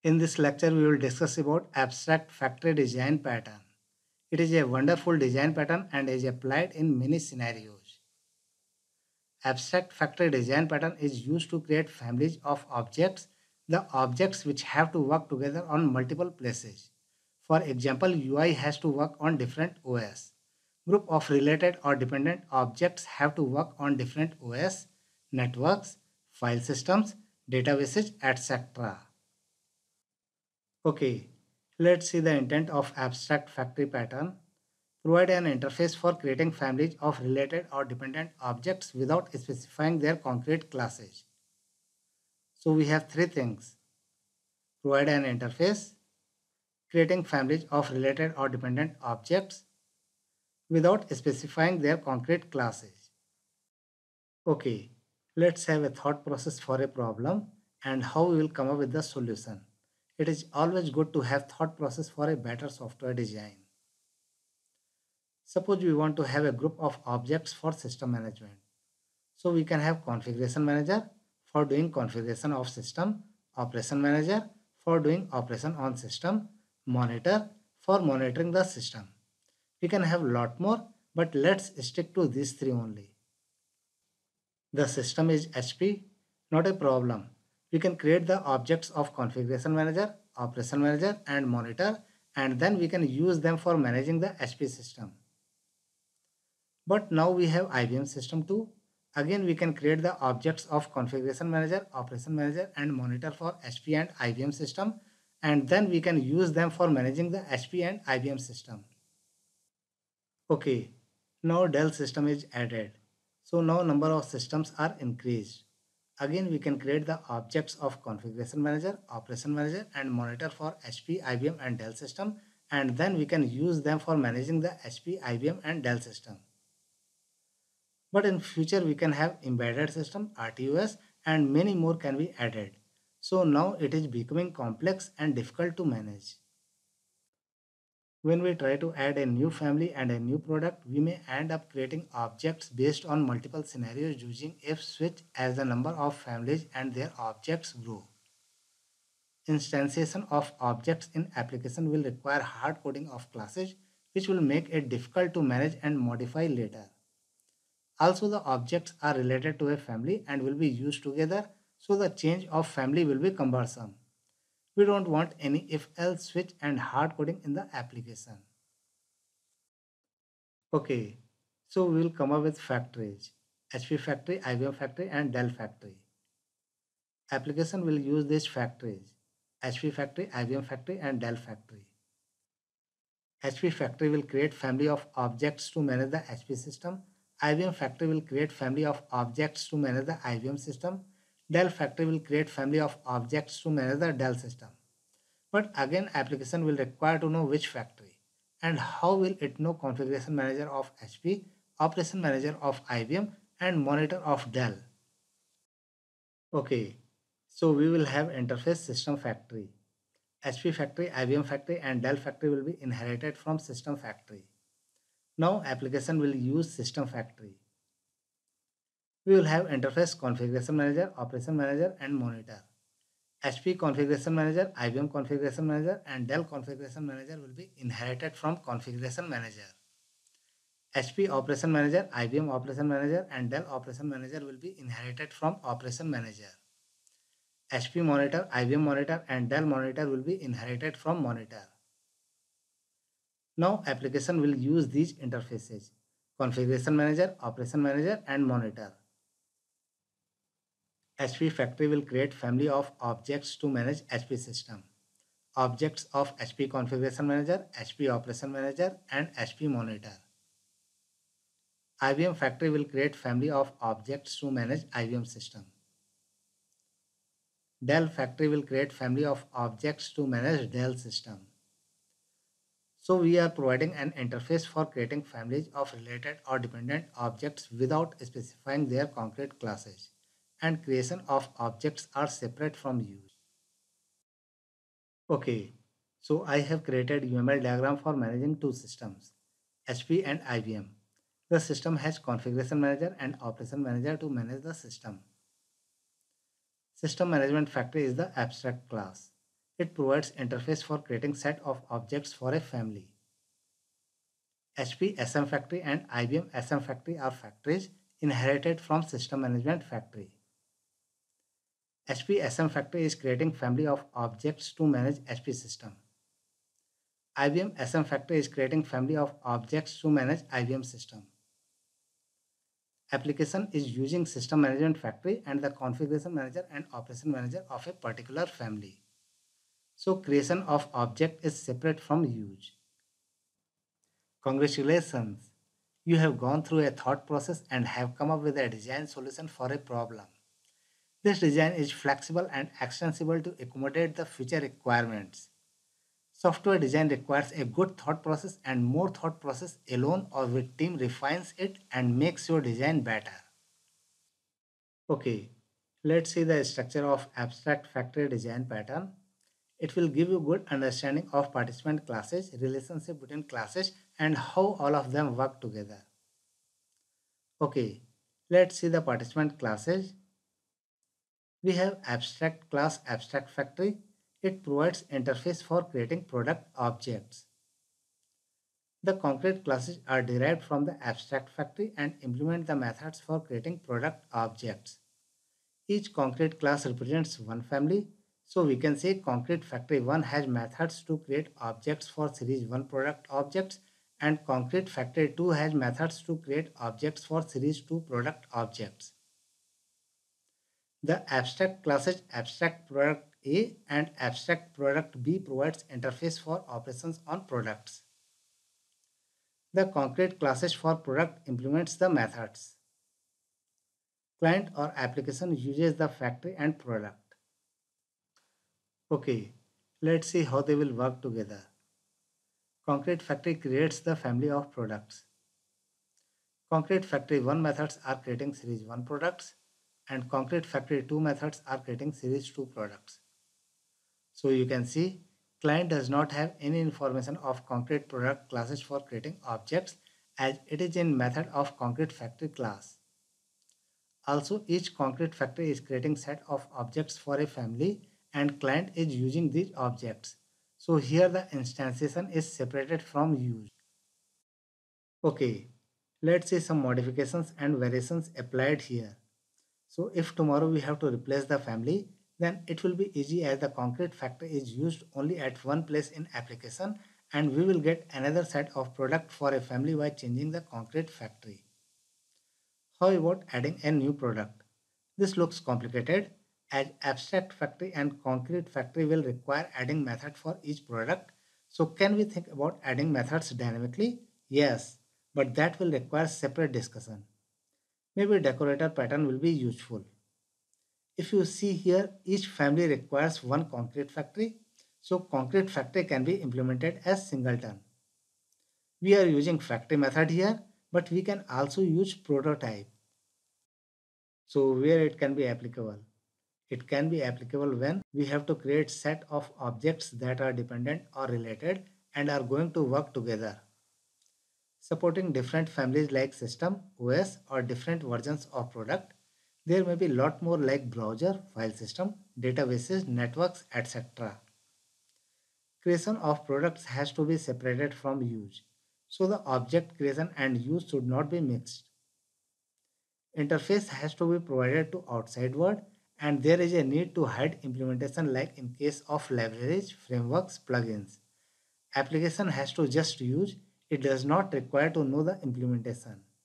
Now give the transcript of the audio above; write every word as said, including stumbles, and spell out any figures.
In this lecture, we will discuss about abstract factory design pattern. It is a wonderful design pattern and is applied in many scenarios. Abstract factory design pattern is used to create families of objects, the objects which have to work together on multiple places. For example, U I has to work on different O S. Group of related or dependent objects have to work on different O S, networks, file systems, databases, et cetera. Okay, let's see the intent of abstract factory pattern. Provide an interface for creating families of related or dependent objects without specifying their concrete classes. So we have three things. Provide an interface, creating families of related or dependent objects without specifying their concrete classes. Okay, let's have a thought process for a problem and how we will come up with the solution. It is always good to have thought process for a better software design. Suppose we want to have a group of objects for system management. So we can have configuration manager for doing configuration of system, operation manager for doing operation on system, monitor for monitoring the system. We can have lot more, but let's stick to these three only. The system is H P, not a problem. We can create the objects of configuration manager, operation manager and monitor, and then we can use them for managing the H P system. But now we have I B M system too. Again, we can create the objects of configuration manager, operation manager and monitor for H P and I B M system, and then we can use them for managing the H P and I B M system. Okay, now Dell system is added. So now number of systems are increased. Again, we can create the objects of configuration manager, operation manager and monitor for H P, I B M and Dell system, and then we can use them for managing the H P, I B M and Dell system. But in future we can have embedded system, R T O S and many more can be added. So now it is becoming complex and difficult to manage. When we try to add a new family and a new product, we may end up creating objects based on multiple scenarios using if switch as the number of families and their objects grow. Instantiation of objects in application will require hard coding of classes, which will make it difficult to manage and modify later. Also, the objects are related to a family and will be used together, so the change of family will be cumbersome. We don't want any if-else switch and hard coding in the application. Okay, so we will come up with factories. H P factory, I B M factory and Dell factory. Application will use these factories. H P factory, I B M factory and Dell factory. H P factory will create family of objects to manage the H P system. I B M factory will create family of objects to manage the I B M system. Dell factory will create family of objects to manage the Dell system. But again, application will require to know which factory and how will it know configuration manager of H P, operation manager of I B M and monitor of Dell. Okay, so we will have interface system factory. H P factory, I B M factory and Dell factory will be inherited from system factory. Now application will use system factory. We will have interface configuration manager, operation manager and monitor. H P configuration manager, I B M configuration manager and Dell configuration manager will be inherited from configuration manager. H P operation manager, I B M operation manager and Dell operation manager will be inherited from operation manager. H P monitor, I B M monitor and Dell monitor will be inherited from monitor. Now application will use these interfaces: configuration manager, operation manager and monitor. H P factory will create family of objects to manage H P system. Objects of H P configuration manager, H P operation manager and H P monitor. I B M factory will create family of objects to manage I B M system. Dell factory will create family of objects to manage Dell system. So we are providing an interface for creating families of related or dependent objects without specifying their concrete classes, and creation of objects are separate from use. Okay, so I have created U M L diagram for managing two systems, H P and I B M. The system has configuration manager and operation manager to manage the system. System management factory is the abstract class. It provides interface for creating set of objects for a family. H P S M Factory and I B M S M Factory are factories inherited from System Management Factory. H P S M Factory is creating family of objects to manage H P system. I B M S M Factory is creating family of objects to manage I B M system. Application is using System Management Factory and the Configuration Manager and Operation Manager of a particular family. So creation of object is separate from use. Congratulations! You have gone through a thought process and have come up with a design solution for a problem. This design is flexible and extensible to accommodate the future requirements. Software design requires a good thought process, and more thought process alone or with team refines it and makes your design better. Okay, let's see the structure of abstract factory design pattern. It will give you good understanding of participant classes, relationship between classes, and how all of them work together. Okay, let's see the participant classes. We have abstract class abstract factory. It provides interface for creating product objects. The concrete classes are derived from the abstract factory and implement the methods for creating product objects. Each concrete class represents one family. So we can say concrete factory one has methods to create objects for series one product objects, and concrete factory two has methods to create objects for series two product objects. The abstract classes abstract product A and abstract product B provides interface for operations on products. The concrete classes for product implements the methods. Client or application uses the factory and product. Okay, let's see how they will work together. Concrete factory creates the family of products. Concrete factory one methods are creating series one products, and concrete factory two methods are creating series two products. So you can see client does not have any information of concrete product classes for creating objects, as it is in method of concrete factory class. Also, each concrete factory is creating set of objects for a family and client is using these objects. So here the instantiation is separated from use. Okay, let's see some modifications and variations applied here. So if tomorrow we have to replace the family, then it will be easy as the concrete factory is used only at one place in application, and we will get another set of product for a family by changing the concrete factory. How about adding a new product? This looks complicated, as abstract factory and concrete factory will require adding method for each product. So can we think about adding methods dynamically? Yes, but that will require separate discussion. Maybe decorator pattern will be useful. If you see here, each family requires one concrete factory. So concrete factory can be implemented as singleton. We are using factory method here, but we can also use prototype. So where it can be applicable? It can be applicable when we have to create set of objects that are dependent or related and are going to work together. Supporting different families like system, O S, or different versions of product. There may be a lot more like browser, file system, databases, networks, et cetera. Creation of products has to be separated from use. So the object creation and use should not be mixed. Interface has to be provided to outside world, and there is a need to hide implementation like in case of libraries, frameworks, plugins. Application has to just use, it does not require to know the implementation.